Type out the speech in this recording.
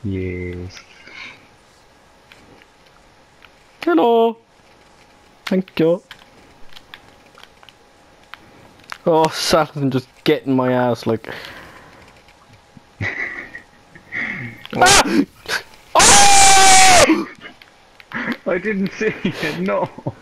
Yes. Hello. Thank you. Oh, Saladin just getting my ass like. What? Ah! Oh! I didn't see it, no.